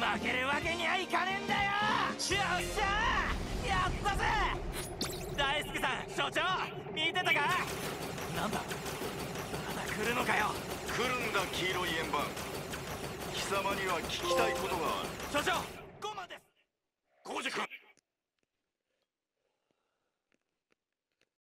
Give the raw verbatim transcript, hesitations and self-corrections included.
負けるわけにはいかねえんだよ。よっしゃー、やったぜ。大輔さん、所長見てたか。なんだ、まだ来るのかよ。 来るんだ黄色い円盤。貴様には聞きたいことがある。 所長、